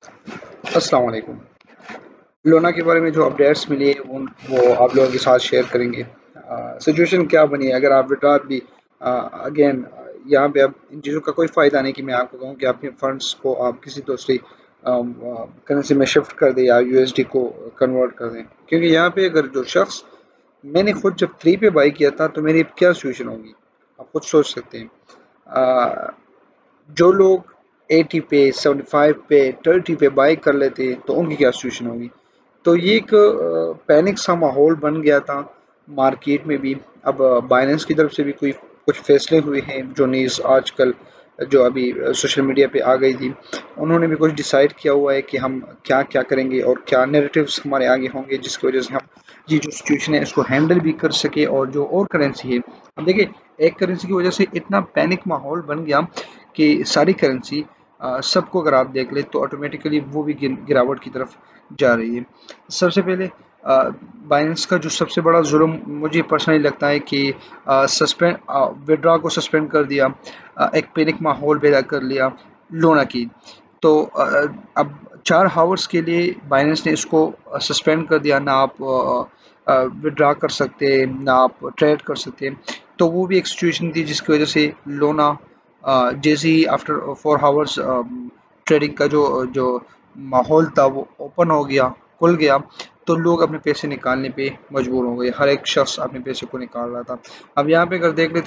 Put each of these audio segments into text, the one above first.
अस्सलाम वालेकुम। लोना के बारे में जो अपडेट्स मिली है वो आप लोगों के साथ शेयर करेंगे। सिचुएशन क्या बनी है अगर आप विड्रॉ भी अगेन यहाँ पे अब इन चीज़ों का कोई फ़ायदा नहीं कि मैं आपको कहूँ कि आपके फंड्स को आप किसी दूसरी करेंसी में शिफ्ट कर दें या यूएसडी को कन्वर्ट कर दें, क्योंकि यहाँ पे अगर जो शख्स मैंने खुद जब 3 पे बाई किया था तो मेरी क्या सिचुएशन होगी आप खुद सोच सकते हैं। अ, जो लोग 80 पे 75 पे 30 पे बाई कर लेते हैं तो उनकी क्या सिचुएशन होगी। तो ये एक पैनिक सा माहौल बन गया था मार्केट में भी। अब बाइनेंस की तरफ से भी कोई कुछ फैसले हुए हैं जो न्यूज़ आजकल जो अभी सोशल मीडिया पे आ गई थी, उन्होंने भी कुछ डिसाइड किया हुआ है कि हम क्या क्या करेंगे और क्या नैरेटिव्स हमारे आगे होंगे जिसकी वजह से हम ये जो सिचुएशन है इसको हैंडल भी कर सके। और जो और करेंसी है, अब देखिए, एक करेंसी की वजह से इतना पैनिक माहौल बन गया कि सारी करेंसी सबको अगर आप देख ले तो ऑटोमेटिकली वो भी गिरावट की तरफ जा रही है। सबसे पहले बाइनेंस का जो सबसे बड़ा जुर्म मुझे पर्सनली लगता है कि सस्पेंड विड्रॉ को सस्पेंड कर दिया, एक पैनिक माहौल पैदा कर लिया लोना की। तो अब 4 हावर्स के लिए बाइनेंस ने इसको सस्पेंड कर दिया, ना आप विड्रॉ कर सकते, ना आप ट्रेड कर सकते। तो वो भी एक सिचुएशन थी जिसकी वजह से लोना जैसे ही आफ्टर 4 हावर्स ट्रेडिंग का जो जो माहौल था वो ओपन हो गया, खुल गया, तो लोग अपने पैसे निकालने पे मजबूर हो गए। हर एक शख्स अपने पैसे को निकाल रहा था। अब यहाँ पे अगर देख ले तो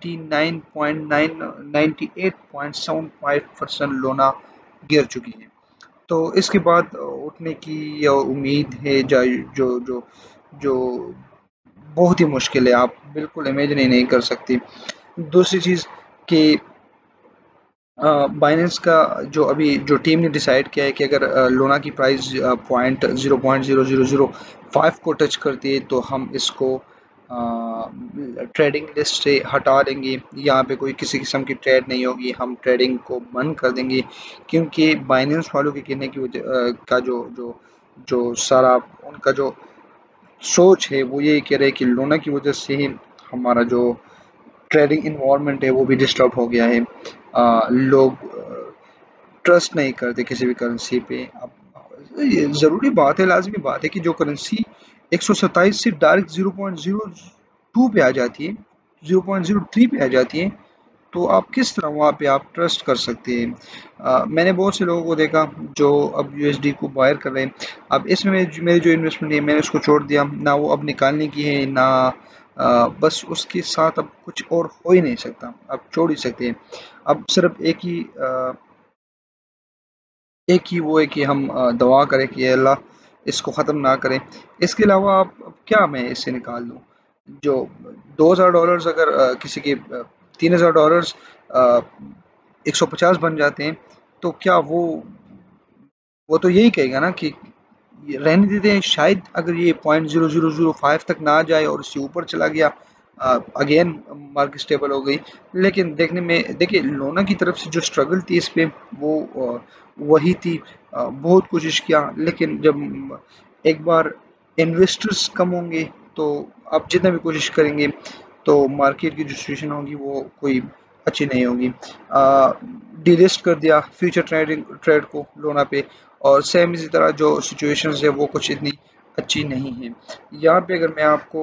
98.75% लोना गिर चुकी है। तो इसके बाद उठने की या उम्मीद है जो जो जो बहुत ही मुश्किल है, आप बिल्कुल इमेजिन ही नहीं कर सकती। दूसरी चीज़ कि बाइनेंस का जो अभी जो टीम ने डिसाइड किया है कि अगर लोना की प्राइस पॉइंट 0.0005 को टच करती है तो हम इसको ट्रेडिंग लिस्ट से हटा देंगे। यहाँ पे कोई किसी किस्म की ट्रेड नहीं होगी, हम ट्रेडिंग को बंद कर देंगे। क्योंकि बाइनेंस वालों के कहने की वजह का जो जो जो सारा उनका जो सोच है वो यही कह रहे हैं कि लोना की वजह से ही हमारा जो ट्रेडिंग इन्वायरमेंट है वो भी डिस्टर्ब हो गया है। लोग ट्रस्ट नहीं करते किसी भी करेंसी पे। अब ये ज़रूरी बात है, लाज़मी बात है कि जो करेंसी 127 से डायरेक्ट 0.02 पे आ जाती है, 0.03 पे आ जाती है, तो आप किस तरह वहाँ पे आप ट्रस्ट कर सकते हैं। मैंने बहुत से लोगों को देखा जो अब यूएसडी को बायर कर रहे हैं। अब इसमें मेरी जो इन्वेस्टमेंट है मैंने उसको छोड़ दिया, ना वो अब निकालने की है, ना बस उसके साथ अब कुछ और हो ही नहीं सकता, अब छोड़ ही सकते हैं। अब सिर्फ एक ही वो है कि हम दुआ करें कि ये अल्लाह इसको ख़त्म ना करें। इसके अलावा आप अब क्या मैं इससे निकाल दूँ? जो $2000 अगर किसी के $3000 अ, 150 बन जाते हैं, तो क्या वो तो यही कहेगा ना कि ये रहने देते हैं, शायद अगर ये 0.0005 तक ना जाए और उससे ऊपर चला गया, अगेन मार्केट स्टेबल हो गई। लेकिन देखने में देखिए, लोना की तरफ से जो स्ट्रगल थी इस पे वो वही थी। बहुत कोशिश किया, लेकिन जब एक बार इन्वेस्टर्स कम होंगे तो आप जितना भी कोशिश करेंगे तो मार्केट की जो सिचुएशन होगी वो कोई अच्छी नहीं होगी। डिलिस्ट कर दिया फ्यूचर ट्रेड को लोना पे। और सेम इसी तरह जो सिचुएशंस है वो कुछ इतनी अच्छी नहीं है। यहाँ पे अगर मैं आपको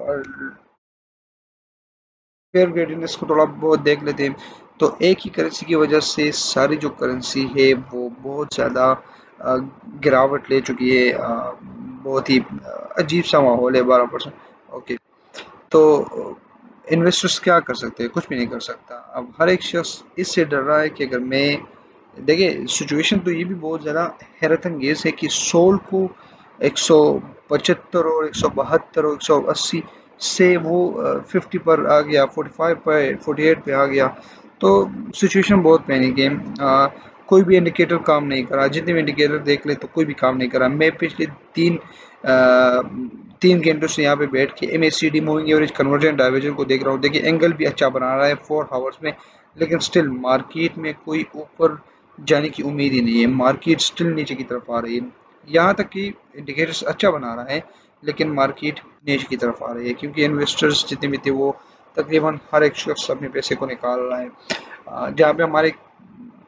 फेयर ग्रेडिंग को थोड़ा बहुत देख लेते हैं तो एक ही करेंसी की वजह से सारी जो करेंसी है वो बहुत ज़्यादा गिरावट ले चुकी है। बहुत ही अजीब सा माहौल है 12%। ओके, तो इन्वेस्टर्स क्या कर सकते हैं? कुछ भी नहीं कर सकता। अब हर एक शख्स इससे डर रहा है कि अगर मैं देखिए, सिचुएशन तो ये भी बहुत ज़्यादा हैरत अंगेज है कि सोल को 175 और 172 और 180 से वो 50 पर आ गया, 45 पर 48 पे आ गया। तो सिचुएशन बहुत पैनिक है। कोई भी इंडिकेटर काम नहीं कर रहा, जितने भी इंडिकेटर देख ले तो कोई भी काम नहीं कर रहा। मैं पिछले अ, 3 घंटों से यहाँ पे बैठ के MACD moving average convergence divergence को देख रहा हूँ। देखिए, एंगल भी अच्छा बना रहा है 4 हावर्स में, लेकिन स्टिल मार्केट में कोई ऊपर जाने की उम्मीद ही नहीं है। मार्केट स्टिल नीचे की तरफ आ रही है। यहाँ तक कि इंडिकेटर्स अच्छा बना रहा है, लेकिन मार्केट नीचे की तरफ आ रही है क्योंकि इन्वेस्टर्स जितने भी थे वो तकरीबन हर एक शख्स अपने पैसे को निकाल रहा है। जहाँ पे हमारे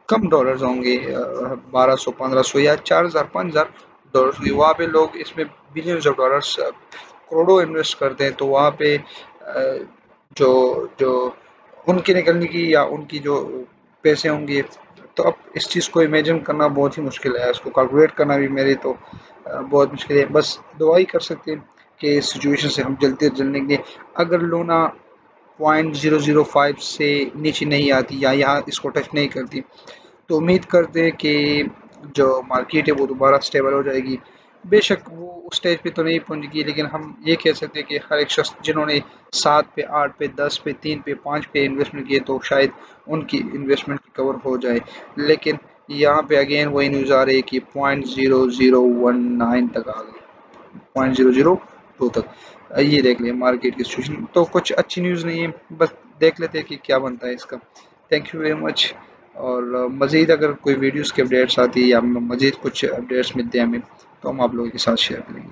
कम डॉलर्स होंगे, 1200 1500 या 4000 5000 डॉलर्स होंगे। वहाँ पे लोग इसमें बिलियंस ऑफ डॉलर्स करोड़ों इन्वेस्ट करते हैं। तो वहाँ पे जो जो उनके निकलने की या उनकी जो पैसे होंगे, तो अब इस चीज़ को इमेजिन करना बहुत ही मुश्किल है, इसको कैलकुलेट करना भी मेरे तो बहुत मुश्किल है। बस दुआ ही कर सकते हैं कि इस सिचुएशन से हम जल्दी से जल्दी निकलें। अगर लोना 0.005 से नीचे नहीं आती या यहाँ इसको टच नहीं करती, तो उम्मीद करते हैं कि जो मार्केट है वो दोबारा स्टेबल हो जाएगी। बेशक वो उस स्टेज पे तो नहीं पहुंचेगी, लेकिन हम ये कह सकते हैं कि हर एक शख्स जिन्होंने 7 पे 8 पे 10 पे 3 पे 5 पे इन्वेस्टमेंट किए, तो शायद उनकी इन्वेस्टमेंट कवर हो जाए। लेकिन यहाँ पे अगेन वही न्यूज़ आ रही है कि 0.0019 तक आ गई, 0.002 तक। ये देख लें मार्केट की सिचुएशन, तो कुछ अच्छी न्यूज़ नहीं है। बस देख लेते हैं कि क्या बनता है इसका। Thank you very much. और मज़ीद अगर कोई वीडियोस की अपडेट्स आती है या मज़ीद कुछ अपडेट्स मिलते हैं हमें, तो हम आप लोगों के साथ शेयर करेंगे।